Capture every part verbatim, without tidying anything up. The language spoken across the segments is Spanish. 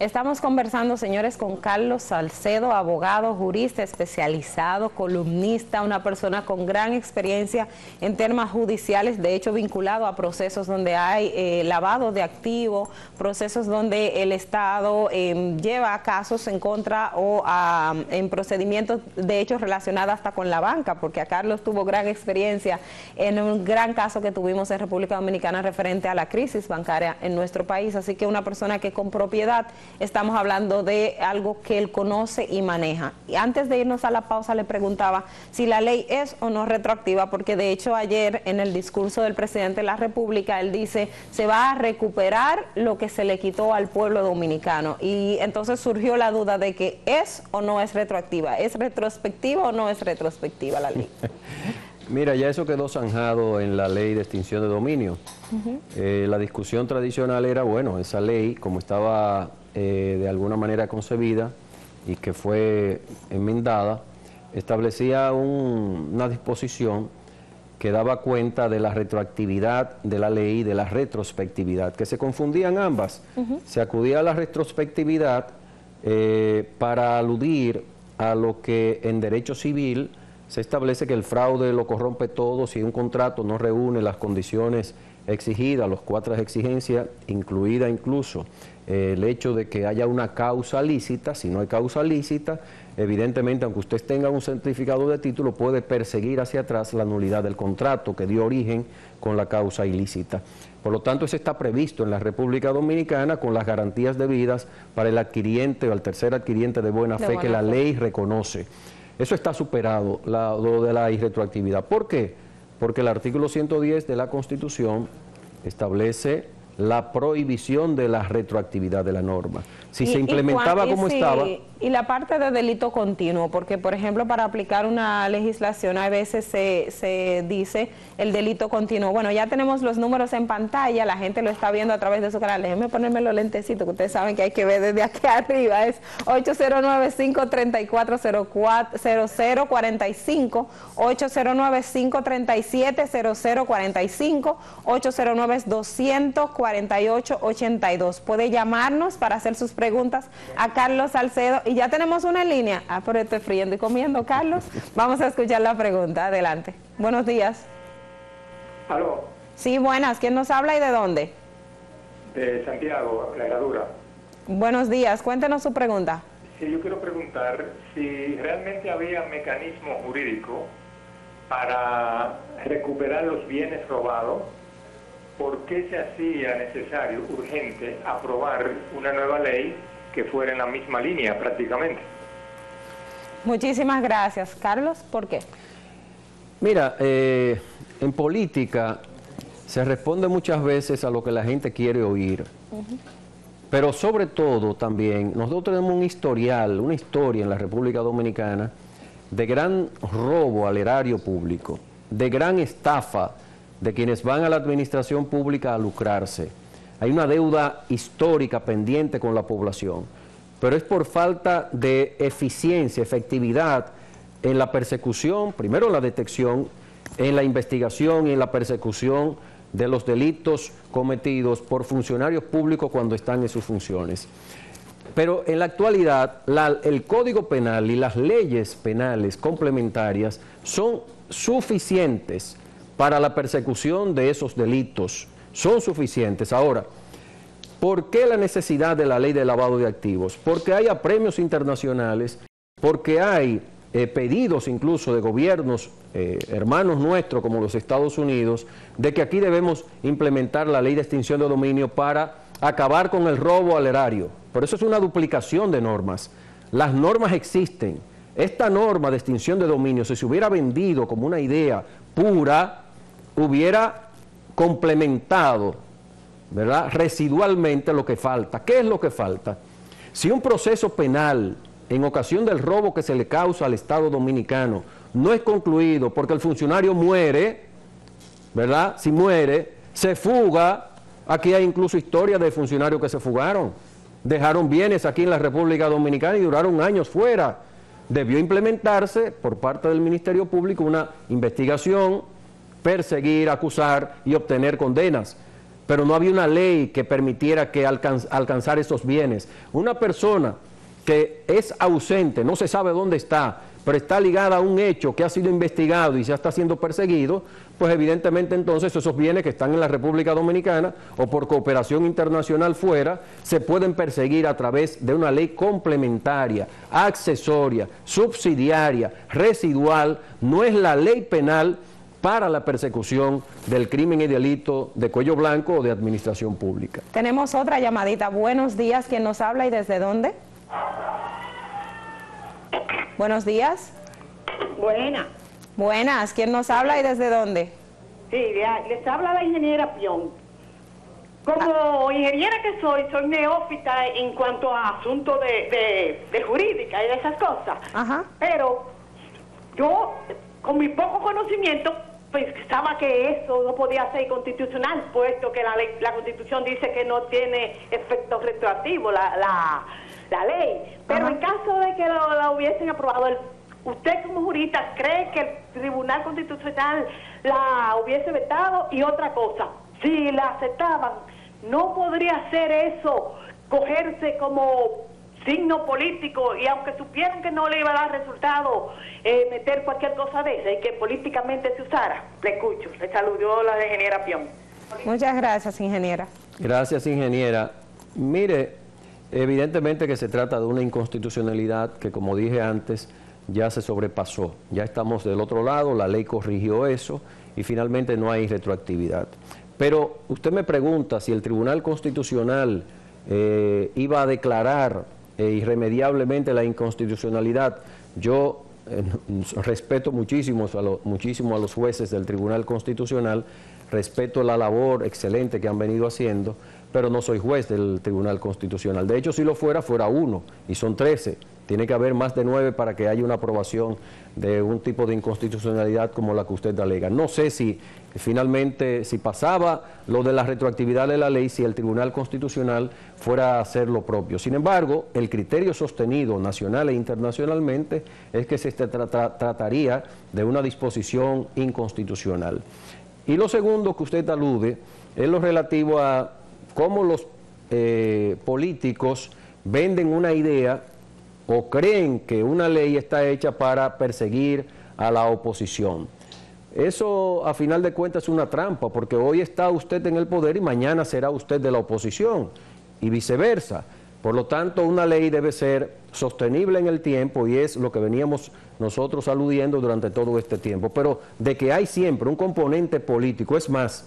Estamos conversando, señores, con Carlos Salcedo, abogado, jurista especializado, columnista, una persona con gran experiencia en temas judiciales, de hecho vinculado a procesos donde hay eh, lavado de activos, procesos donde el Estado eh, lleva casos en contra o a, en procedimientos de hecho relacionados hasta con la banca, porque a Carlos tuvo gran experiencia en un gran caso que tuvimos en República Dominicana referente a la crisis bancaria en nuestro país, así que una persona que con propiedad estamos hablando de algo que él conoce y maneja. Y antes de irnos a la pausa le preguntaba si la ley es o no retroactiva, porque de hecho ayer en el discurso del presidente de la República él dice se va a recuperar lo que se le quitó al pueblo dominicano, y entonces surgió la duda de que es o no es retroactiva, ¿es retrospectiva o no es retrospectiva la ley? Mira, ya eso quedó zanjado en la ley de extinción de dominio. Uh-huh. eh, la discusión tradicional era, bueno, esa ley, como estaba eh, de alguna manera concebida y que fue enmendada, establecía un, una disposición que daba cuenta de la retroactividad de la ley y de la retrospectividad, que se confundían ambas. Uh-huh. Se acudía a la retrospectividad eh, para aludir a lo que en derecho civil se establece que el fraude lo corrompe todo si un contrato no reúne las condiciones exigidas, las cuatro exigencias, incluida incluso eh, el hecho de que haya una causa lícita. Si no hay causa lícita, evidentemente, aunque usted tenga un certificado de título, puede perseguir hacia atrás la nulidad del contrato que dio origen con la causa ilícita. Por lo tanto, eso está previsto en la República Dominicana con las garantías debidas para el adquiriente o el tercer adquiriente de buena fe, de buena que la fe. ley reconoce. Eso está superado, la, lo de la irretroactividad. ¿Por qué? Porque el artículo ciento diez de la Constitución establece la prohibición de la retroactividad de la norma. Si y, se implementaba y como si, estaba... Y la parte de delito continuo, porque por ejemplo para aplicar una legislación a veces se, se dice el delito continuo. Bueno, ya tenemos los números en pantalla, la gente lo está viendo a través de su canal. Déjenme ponerme los lentecitos, que ustedes saben que hay que ver desde aquí arriba. Es ocho cero nueve, cinco tres cuatro, cero cero cuatro cinco, ocho cero nueve, cinco tres siete, cero cero cuatro cinco, ocho cero nueve, dos cuatro ocho, ocho dos. Puede llamarnos para hacer sus preguntas a Carlos Salcedo. Y ya tenemos una en línea. Ah, pero estoy friendo y comiendo, Carlos. Vamos a escuchar la pregunta. Adelante. Buenos días. ¿Aló? Sí, buenas. ¿Quién nos habla y de dónde? De Santiago, la Herradura. Buenos días. Cuéntenos su pregunta. Sí, yo quiero preguntar si realmente había mecanismo jurídico para recuperar los bienes robados. ¿Por qué se hacía necesario, urgente, aprobar una nueva ley que fuera en la misma línea prácticamente? Muchísimas gracias. Carlos, ¿por qué? Mira, eh, en política se responde muchas veces a lo que la gente quiere oír. Uh-huh. Pero sobre todo también, nosotros tenemos un historial, una historia en la República Dominicana de gran robo al erario público, de gran estafa de quienes van a la administración pública a lucrarse. Hay una deuda histórica pendiente con la población, pero es por falta de eficiencia, efectividad en la persecución, primero en la detección, en la investigación y en la persecución de los delitos cometidos por funcionarios públicos cuando están en sus funciones. Pero en la actualidad, la, el Código Penal y las leyes penales complementarias son suficientes para la persecución de esos delitos, son suficientes. Ahora, ¿por qué la necesidad de la ley de lavado de activos? Porque hay apremios internacionales, porque hay eh, pedidos incluso de gobiernos eh, hermanos nuestros como los Estados Unidos, de que aquí debemos implementar la ley de extinción de dominio para acabar con el robo al erario. Por eso es una duplicación de normas. Las normas existen. Esta norma de extinción de dominio, si se hubiera vendido como una idea pura, hubiera complementado, ¿verdad?, residualmente lo que falta. ¿Qué es lo que falta? Si un proceso penal en ocasión del robo que se le causa al Estado Dominicano no es concluido porque el funcionario muere, ¿verdad?, si muere, se fuga. Aquí hay incluso historias de funcionarios que se fugaron, dejaron bienes aquí en la República Dominicana y duraron años fuera. Debió implementarse por parte del Ministerio Público una investigación, perseguir, acusar y obtener condenas. pero no había una ley que permitiera que alcanz, alcanzar esos bienes. Una persona que es ausente, no se sabe dónde está, pero está ligada a un hecho que ha sido investigado y ya está siendo perseguido, pues evidentemente entonces esos bienes que están en la República Dominicana o por cooperación internacional fuera, se pueden perseguir a través de una ley complementaria, accesoria, subsidiaria, residual. No es la ley penal para la persecución del crimen y delito de cuello blanco o de administración pública. Tenemos otra llamadita. Buenos días, ¿quién nos habla y desde dónde? Buenos días. Buenas. Buenas, ¿quién nos habla y desde dónde? Sí, les habla la ingeniera Pion. Como ingeniera que soy, soy neófita en cuanto a asuntos de, de, de jurídica y de esas cosas. Ajá. Pero yo, con mi poco conocimiento, pensaba que eso no podía ser constitucional, puesto que la, ley, la Constitución dice que no tiene efecto retroactivo la, la, la ley. Pero Ajá. en caso de que lo, la hubiesen aprobado, el, ¿usted como jurista cree que el Tribunal Constitucional la hubiese vetado? Y otra cosa, si la aceptaban, ¿no podría ser eso cogerse como signo político y aunque supieran que no le iba a dar resultado, eh, meter cualquier cosa de esa y que políticamente se usara? Le escucho, le saludó la ingeniera Pion. Muchas gracias, ingeniera. Gracias, ingeniera. Mire, evidentemente que se trata de una inconstitucionalidad que, como dije antes, ya se sobrepasó. Ya estamos del otro lado, la ley corrigió eso y finalmente no hay retroactividad. Pero usted me pregunta si el Tribunal Constitucional eh, iba a declarar eh, irremediablemente la inconstitucionalidad. Yo eh, respeto muchísimo a, lo, muchísimo a los jueces del Tribunal Constitucional, respeto la labor excelente que han venido haciendo, pero no soy juez del Tribunal Constitucional. De hecho, si lo fuera, fuera uno, y son trece. Tiene que haber más de nueve para que haya una aprobación de un tipo de inconstitucionalidad como la que usted alega. No sé si finalmente, si pasaba lo de la retroactividad de la ley, si el Tribunal Constitucional fuera a hacer lo propio. Sin embargo, el criterio sostenido nacional e internacionalmente es que se tra tra trataría de una disposición inconstitucional. Y lo segundo que usted alude es lo relativo a cómo los eh, políticos venden una idea o creen que una ley está hecha para perseguir a la oposición. Eso, a final de cuentas, es una trampa, porque hoy está usted en el poder y mañana será usted de la oposición, y viceversa. Por lo tanto, una ley debe ser sostenible en el tiempo, y es lo que veníamos nosotros aludiendo durante todo este tiempo. Pero de que hay siempre un componente político, es más,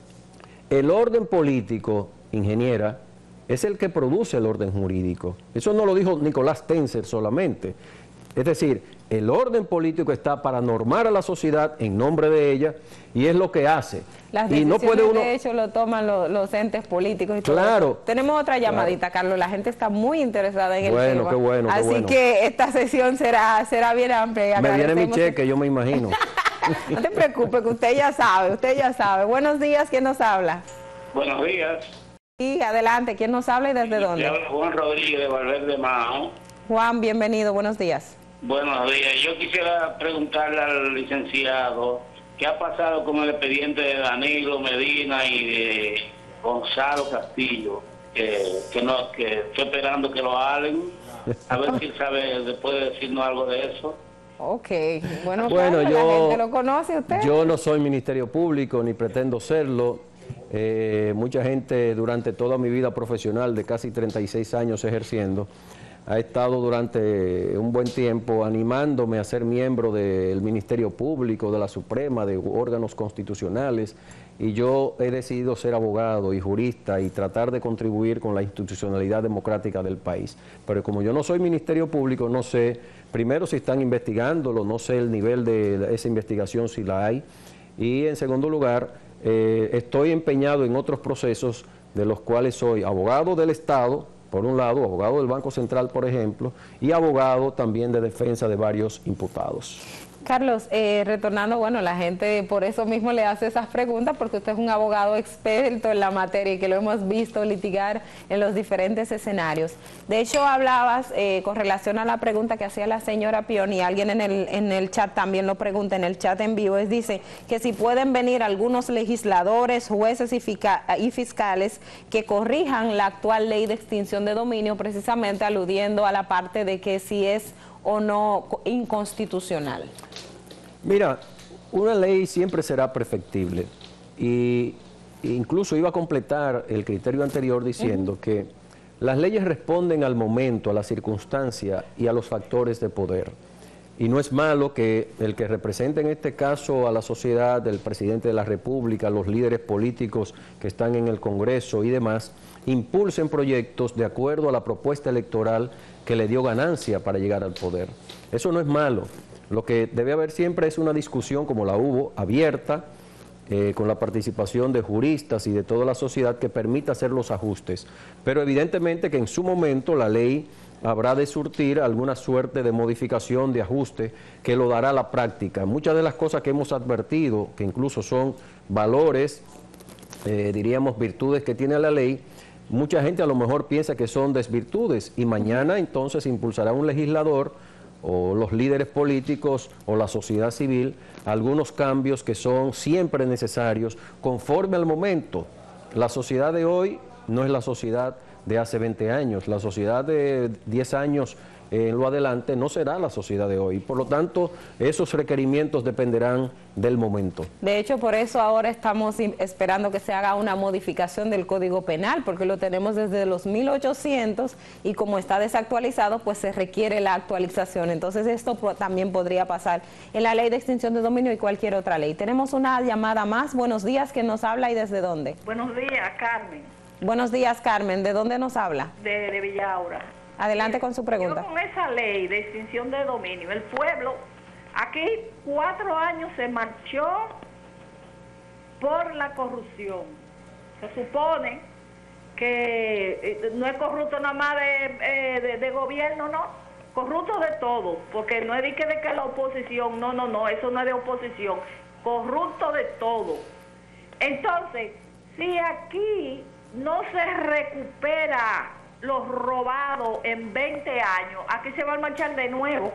el orden político, ingeniera, es el que produce el orden jurídico. Eso no lo dijo Nicolás Tencer solamente. Es decir, el orden político está para normar a la sociedad en nombre de ella, y es lo que hace. Las y decisiones, no puede uno... de hecho, lo toman los, los entes políticos y todo Claro. eso. Tenemos otra llamadita, claro. Carlos. La gente está muy interesada en el bueno, tema. Qué bueno, Así qué bueno. que esta sesión será, será bien amplia. Me viene mi cheque, yo me imagino. No te preocupes, que usted ya sabe, usted ya sabe. Buenos días, ¿quién nos habla? Buenos días. Sí, adelante, ¿quién nos habla y desde dónde? Te habla Juan Rodríguez de Valverde Mao. Juan, bienvenido, buenos días. Buenos días. Yo quisiera preguntarle al licenciado qué ha pasado con el expediente de Danilo Medina y de Gonzalo Castillo, que, que, no, que estoy esperando que lo hablen, a ver si él sabe, puede decirnos algo de eso. Ok, bueno, bueno claro, yo, la gente lo conoce usted. Yo no soy Ministerio Público, ni pretendo serlo. Eh, mucha gente durante toda mi vida profesional de casi treinta y seis años ejerciendo ha estado durante un buen tiempo animándome a ser miembro del Ministerio Público, de la Suprema, de órganos constitucionales, y yo he decidido ser abogado y jurista y tratar de contribuir con la institucionalidad democrática del país. Pero como yo no soy Ministerio Público, no sé, primero si están investigándolo, no sé el nivel de esa investigación si la hay, y en segundo lugar, Eh, estoy empeñado en otros procesos de los cuales soy abogado del Estado, por un lado, abogado del Banco Central, por ejemplo, y abogado también de defensa de varios imputados. Carlos, eh, retornando, bueno, la gente por eso mismo le hace esas preguntas, porque usted es un abogado experto en la materia y que lo hemos visto litigar en los diferentes escenarios. De hecho, hablabas eh, con relación a la pregunta que hacía la señora Pion, y alguien en el, en el chat también lo pregunta, en el chat en vivo, es dice que si pueden venir algunos legisladores, jueces y, y fiscales que corrijan la actual ley de extinción de dominio, precisamente aludiendo a la parte de que si es o no inconstitucional. Mira, una ley siempre será perfectible, y incluso iba a completar el criterio anterior diciendo uh-huh. que las leyes responden al momento, a la circunstancia y a los factores de poder. Y no es malo que el que represente en este caso a la sociedad, el presidente de la República, los líderes políticos que están en el Congreso y demás, impulsen proyectos de acuerdo a la propuesta electoral que le dio ganancia para llegar al poder. Eso no es malo. Lo que debe haber siempre es una discusión, como la hubo, abierta, eh, con la participación de juristas y de toda la sociedad, que permita hacer los ajustes. Pero evidentemente que en su momento la ley habrá de surtir alguna suerte de modificación, de ajuste, que lo dará la práctica. Muchas de las cosas que hemos advertido, que incluso son valores, eh, diríamos virtudes que tiene la ley, mucha gente a lo mejor piensa que son desvirtudes, y mañana entonces impulsará un legislador o los líderes políticos o la sociedad civil algunos cambios que son siempre necesarios conforme al momento. La sociedad de hoy no es la sociedad de hace veinte años, la sociedad de diez años en lo adelante no será la sociedad de hoy. Por lo tanto, esos requerimientos dependerán del momento. De hecho, por eso ahora estamos esperando que se haga una modificación del Código Penal, porque lo tenemos desde los mil ochocientos y como está desactualizado, pues se requiere la actualización. Entonces, esto también podría pasar en la Ley de Extinción de Dominio y cualquier otra ley. Tenemos una llamada más. Buenos días, ¿quién nos habla y desde dónde? Buenos días, Carmen. Buenos días, Carmen. ¿De dónde nos habla? De, de Villaura. Adelante con su pregunta. Yo con esa ley de extinción de dominio, el pueblo, aquí cuatro años se marchó por la corrupción. Se supone que eh, no es corrupto nada más de, eh, de, de gobierno, no, corrupto de todo, porque no es de que, de que la oposición, no, no, no, eso no es de oposición, corrupto de todo. Entonces, si aquí no se recupera los robados en veinte años, aquí se va a marchar de nuevo.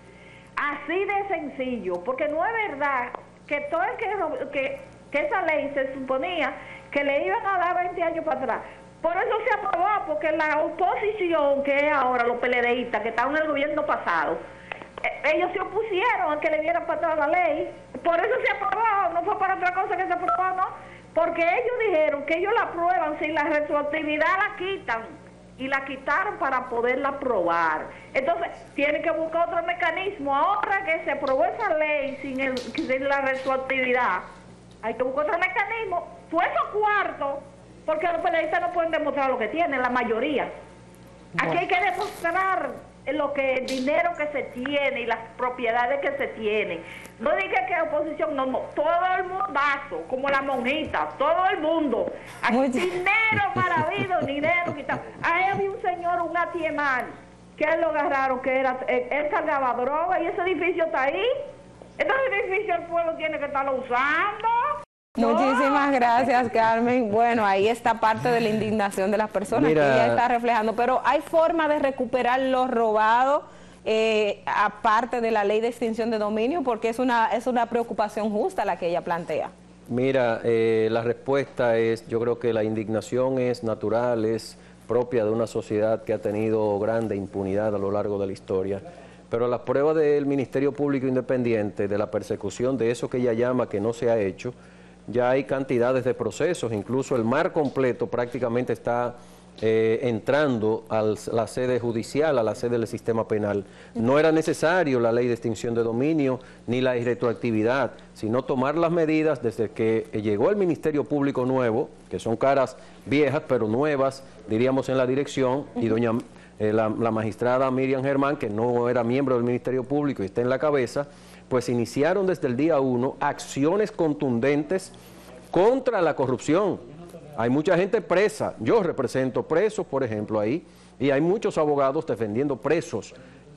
Así de sencillo, porque no es verdad que todo el que, que, que esa ley se suponía que le iban a dar veinte años para atrás. Por eso se aprobó, porque la oposición, que es ahora los peledeístas que estaban en el gobierno pasado, eh, ellos se opusieron a que le dieran para atrás la ley. Por eso se aprobó, no fue para otra cosa que se aprobó, no. Porque ellos dijeron que ellos la aprueban si la retroactividad la quitan. Y la quitaron para poderla aprobar. Entonces, tienen que buscar otro mecanismo. Ahora que se aprobó esa ley sin, el, sin la retroactividad, hay que buscar otro mecanismo. Fue esos cuartos, porque los periodistas no pueden demostrar lo que tienen, la mayoría. Aquí hay que demostrar lo que el dinero que se tiene y las propiedades que se tienen. No diga que oposición, no, no, todo el mundazo, como la monjita, todo el mundo. Aquí Muy dinero para vida, dinero quitado. Ahí había un señor, un atiemal, que él lo agarraron, que era, él, él cargaba droga, y ese edificio está ahí. Este edificio el pueblo tiene que estarlo usando. Muchísimas gracias, Carmen. Bueno, ahí está parte de la indignación de las personas. Mira, que ella está reflejando, pero ¿hay forma de recuperar lo robado eh, aparte de la ley de extinción de dominio? Porque es una, es una preocupación justa la que ella plantea. Mira, eh, la respuesta es, yo creo que la indignación es natural, es propia de una sociedad que ha tenido grande impunidad a lo largo de la historia. Pero las pruebas del Ministerio Público Independiente, de la persecución de eso que ella llama que no se ha hecho, ya hay cantidades de procesos, incluso el mar completo prácticamente está eh, entrando a la sede judicial, a la sede del sistema penal. No era necesario la ley de extinción de dominio ni la irretroactividad, sino tomar las medidas desde que llegó el Ministerio Público nuevo, que son caras viejas pero nuevas, diríamos, en la dirección, y doña eh, la, la magistrada Miriam Germán, que no era miembro del Ministerio Público y está en la cabeza, pues iniciaron desde el día uno acciones contundentes contra la corrupción. Hay mucha gente presa, yo represento presos, por ejemplo, ahí, y hay muchos abogados defendiendo presos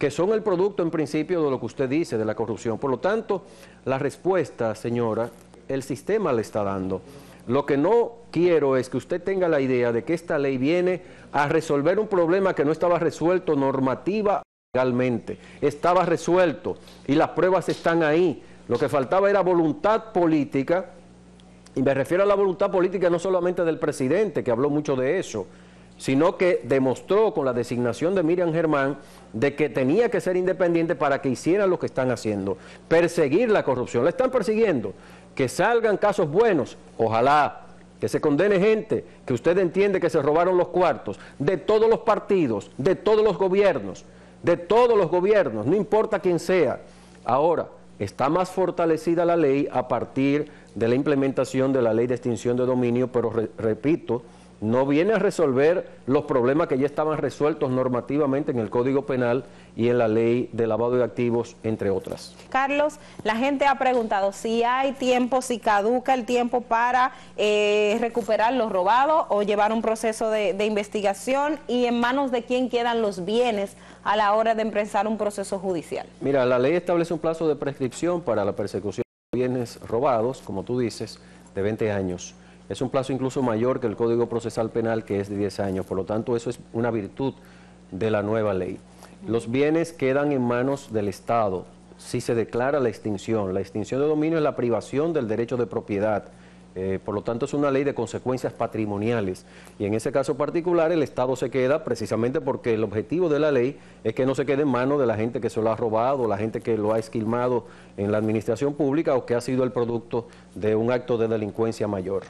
que son el producto en principio de lo que usted dice, de la corrupción. Por lo tanto, la respuesta, señora, el sistema le está dando. Lo que no quiero es que usted tenga la idea de que esta ley viene a resolver un problema que no estaba resuelto normativa legalmente. Estaba resuelto y las pruebas están ahí. Lo que faltaba era voluntad política, y me refiero a la voluntad política no solamente del presidente, que habló mucho de eso, sino que demostró con la designación de Miriam Germán de que tenía que ser independiente para que hicieran lo que están haciendo, perseguir la corrupción. La están persiguiendo, que salgan casos buenos, ojalá, que se condene gente que usted entiende que se robaron los cuartos, de todos los partidos, de todos los gobiernos, de todos los gobiernos, no importa quién sea. Ahora, está más fortalecida la ley a partir de la implementación de la ley de extinción de dominio, pero re, repito, no viene a resolver los problemas que ya estaban resueltos normativamente en el Código Penal y en la ley de lavado de activos, entre otras. Carlos, la gente ha preguntado si hay tiempo, si caduca el tiempo para eh, recuperar lo robado o llevar un proceso de, de investigación, y en manos de quién quedan los bienes a la hora de empezar un proceso judicial. Mira, la ley establece un plazo de prescripción para la persecución de bienes robados, como tú dices, de veinte años. Es un plazo incluso mayor que el Código Procesal Penal, que es de diez años. Por lo tanto, eso es una virtud de la nueva ley. Los bienes quedan en manos del Estado si se declara la extinción. La extinción de dominio es la privación del derecho de propiedad. Eh, por lo tanto, es una ley de consecuencias patrimoniales. Y en ese caso particular, el Estado se queda precisamente porque el objetivo de la ley es que no se quede en manos de la gente que se lo ha robado, la gente que lo ha esquilmado en la administración pública o que ha sido el producto de un acto de delincuencia mayor.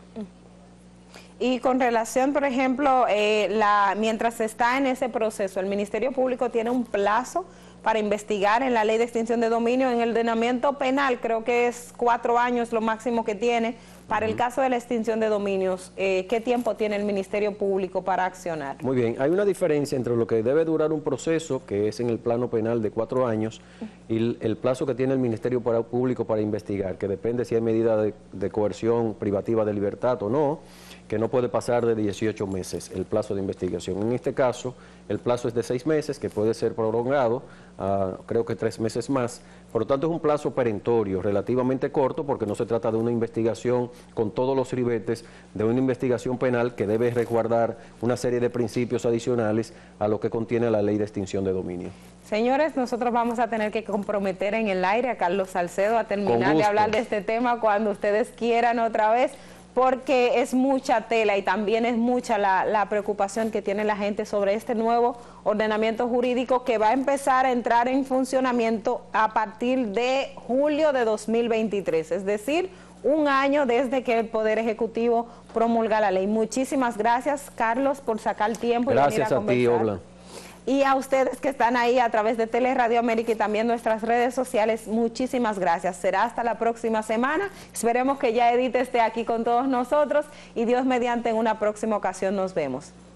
Y con relación, por ejemplo, eh, la, mientras está en ese proceso, el Ministerio Público tiene un plazo para investigar en la ley de extinción de dominio. En el ordenamiento penal creo que es cuatro años lo máximo que tiene. Para el caso de la extinción de dominios, eh, ¿qué tiempo tiene el Ministerio Público para accionar? Muy bien, hay una diferencia entre lo que debe durar un proceso, que es en el plano penal de cuatro años, y el, el plazo que tiene el Ministerio Público para investigar, que depende si hay medida de, de coerción privativa de libertad o no, que no puede pasar de dieciocho meses el plazo de investigación. En este caso, el plazo es de seis meses, que puede ser prolongado, a, creo que tres meses más. Por lo tanto, es un plazo perentorio, relativamente corto, porque no se trata de una investigación con todos los ribetes, de una investigación penal que debe resguardar una serie de principios adicionales a lo que contiene la ley de extinción de dominio. Señores, nosotros vamos a tener que comprometer en el aire a Carlos Salcedo a terminar de hablar de este tema cuando ustedes quieran otra vez, porque es mucha tela y también es mucha la, la preocupación que tiene la gente sobre este nuevo ordenamiento jurídico que va a empezar a entrar en funcionamiento a partir de julio de dos mil veintitrés, es decir, un año desde que el Poder Ejecutivo promulga la ley. Muchísimas gracias, Carlos, por sacar tiempo y venir a conversar. Gracias a ti, Obla. Y a ustedes que están ahí a través de Tele Radio América y también nuestras redes sociales, muchísimas gracias. Será hasta la próxima semana. Esperemos que ya Edith esté aquí con todos nosotros y Dios mediante en una próxima ocasión nos vemos.